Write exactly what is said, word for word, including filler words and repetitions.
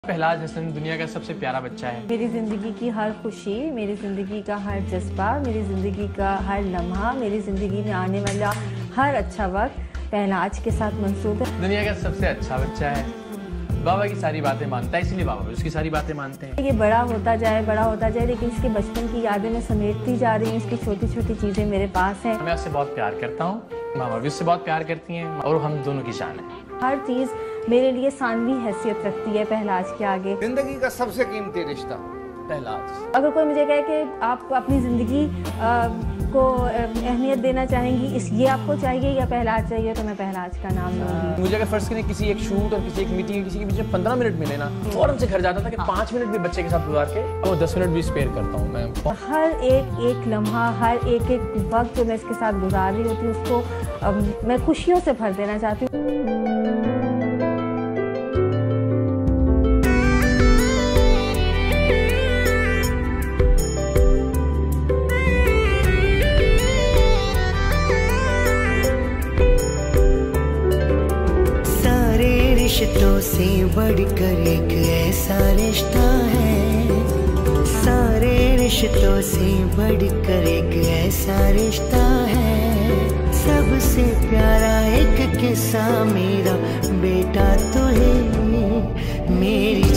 पहलाज हसन दुनिया का सबसे प्यारा बच्चा है। मेरी ज़िंदगी की हर खुशी, मेरी ज़िंदगी का हर जज्बा, मेरी ज़िंदगी का हर लम्हा, मेरी ज़िंदगी में आने वाला हर अच्छा वक्त पहलाज के साथ मंसूब है। दुनिया का सबसे अच्छा बच्चा है, बाबा की सारी बातें मानता है, इसलिए बाबा भी उसकी सारी बातें मानते हैं। ये बड़ा होता जाए बड़ा होता जाए लेकिन इसके बचपन की यादें मैं समेटती जा रही हूँ। इसकी छोटी छोटी चीज़ें मेरे पास हैं। मैं उससे बहुत प्यार करता हूँ, मामा भी उससे बहुत प्यार करती हैं और हम दोनों की जान है। हर चीज़ मेरे लिए सानवी हैसियत रखती है पहलाज के आगे। जिंदगी का सबसे कीमती रिश्ता पहलाज। अगर कोई मुझे कहे कि आप अपनी ज़िंदगी को अहमियत देना चाहेंगी, इस ये आपको चाहिए या पहलाज चाहिए, तो मैं पहलाज का नाम लूँगी। मुझे अगर फर्स्ट करें किसी एक शूट और किसी एक मीटिंग किसी के बीच में पंद्रह मिनट मिले ना, फौरन से घर जाता था कि पाँच मिनट भी बच्चे के साथ गुजार के वो दस मिनट भी स्पेयर करता हूँ मैं। हर एक एक लम्हा, हर एक एक वक्त जो मैं इसके साथ गुजार रही होती हूँ उसको मैं खुशियों से भर देना चाहती हूँ। रिश्तों से बढ़कर एक ऐसा रिश्ता है, सारे रिश्तों से बढ़कर एक ऐसा रिश्ता है। सबसे प्यारा एक किस्सा मेरा बेटा तो है, मेरी